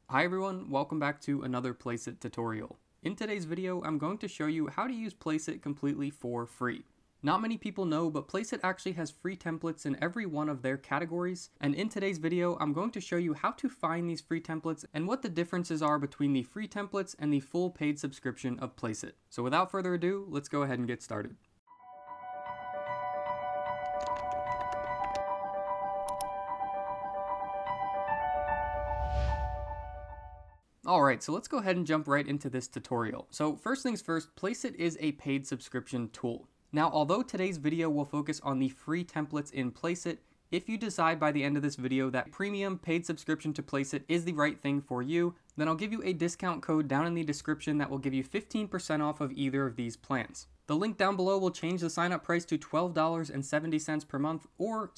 Hi everyone, welcome back to another Placeit tutorial. In today's video, I'm going to show you how to use Placeit completely for free. Not many people know, but Placeit actually has free templates in every one of their categories, and in today's video, I'm going to show you how to find these free templates and what the differences are between the free templates and the full paid subscription of Placeit. So without further ado, let's go ahead and get started. Alright, so let's go ahead and jump right into this tutorial. So first things first, Placeit is a paid subscription tool. Now, although today's video will focus on the free templates in Placeit, if you decide by the end of this video that premium paid subscription to Placeit is the right thing for you, then I'll give you a discount code down in the description that will give you 15% off of either of these plans. The link down below will change the sign-up price to $12.70 per month or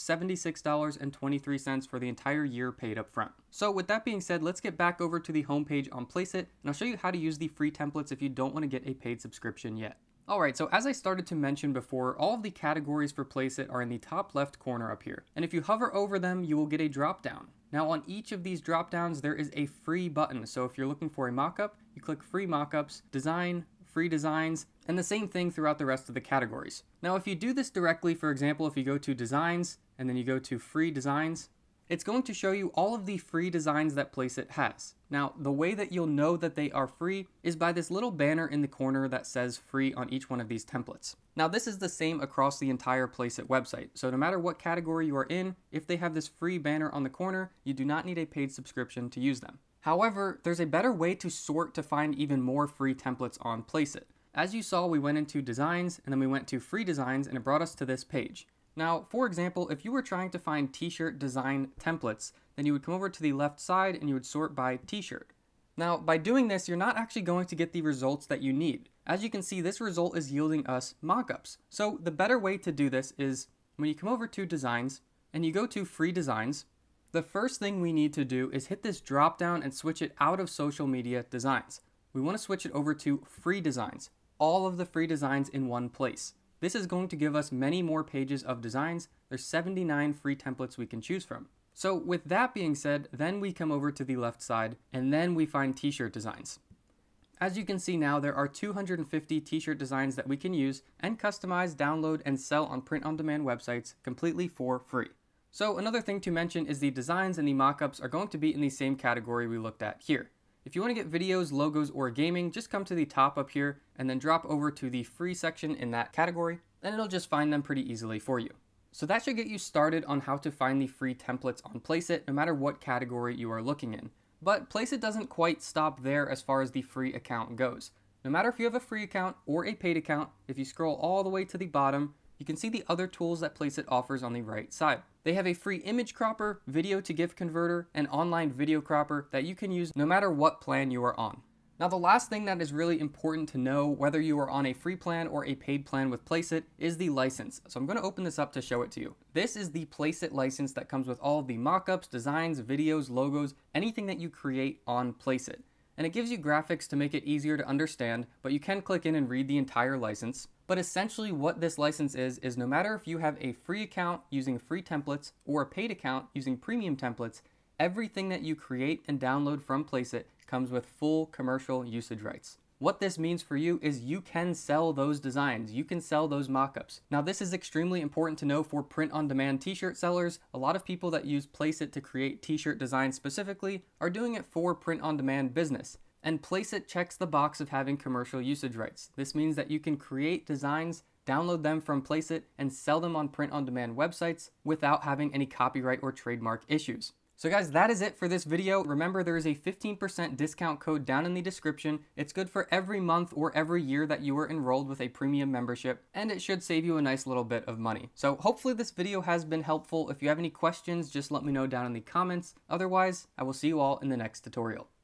$76.23 for the entire year paid up front. So with that being said, let's get back over to the homepage on Placeit, and I'll show you how to use the free templates if you don't want to get a paid subscription yet. Alright, so as I started to mention before, all of the categories for Placeit are in the top left corner up here. And if you hover over them, you will get a drop down. Now on each of these drop downs, there is a free button. So if you're looking for a mockup, you click free mockups, design, free designs, and the same thing throughout the rest of the categories. Now if you do this directly, for example, if you go to designs and then you go to free designs, it's going to show you all of the free designs that Placeit has. Now, the way that you'll know that they are free is by this little banner in the corner that says free on each one of these templates. Now, this is the same across the entire Placeit website. So no matter what category you are in, if they have this free banner on the corner, you do not need a paid subscription to use them. However, there's a better way to sort to find even more free templates on Placeit. As you saw, we went into designs and then we went to free designs and it brought us to this page. Now, for example, if you were trying to find t-shirt design templates, then you would come over to the left side and you would sort by t-shirt. Now, by doing this, you're not actually going to get the results that you need. As you can see, this result is yielding us mockups. So the better way to do this is when you come over to designs and you go to free designs, the first thing we need to do is hit this drop down and switch it out of social media designs. We want to switch it over to free designs, all of the free designs in one place. This is going to give us many more pages of designs. There's 79 free templates we can choose from. So with that being said, then we come over to the left side and then we find t-shirt designs. As you can see now, there are 250 t-shirt designs that we can use and customize, download, and sell on print-on-demand websites completely for free. So another thing to mention is the designs and the mockups are going to be in the same category we looked at here. If you want to get videos, logos, or gaming, just come to the top up here and then drop over to the free section in that category, and it'll just find them pretty easily for you. So that should get you started on how to find the free templates on Placeit, no matter what category you are looking in. But Placeit doesn't quite stop there as far as the free account goes. No matter if you have a free account or a paid account, if you scroll all the way to the bottom, you can see the other tools that Placeit offers on the right side. They have a free image cropper, video to GIF converter, and online video cropper that you can use no matter what plan you are on. Now, the last thing that is really important to know, whether you are on a free plan or a paid plan with Placeit, is the license. So I'm going to open this up to show it to you. This is the Placeit license that comes with all of the mockups, designs, videos, logos, anything that you create on Placeit. And it gives you graphics to make it easier to understand, but you can click in and read the entire license. But essentially what this license is no matter if you have a free account using free templates or a paid account using premium templates, everything that you create and download from Placeit comes with full commercial usage rights. What this means for you is you can sell those designs, you can sell those mockups. Now this is extremely important to know for print-on-demand t-shirt sellers. A lot of people that use Placeit to create t-shirt designs specifically are doing it for print-on-demand business. And Placeit checks the box of having commercial usage rights. This means that you can create designs, download them from Placeit, and sell them on print-on-demand websites without having any copyright or trademark issues. So guys, that is it for this video. Remember, there is a 15% discount code down in the description. It's good for every month or every year that you are enrolled with a premium membership, and it should save you a nice little bit of money. So hopefully this video has been helpful. If you have any questions, just let me know down in the comments. Otherwise, I will see you all in the next tutorial.